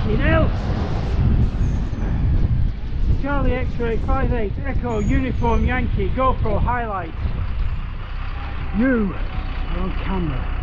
Fucking hell! Charlie X-ray 58 Echo Uniform Yankee GoPro highlight. You are on camera.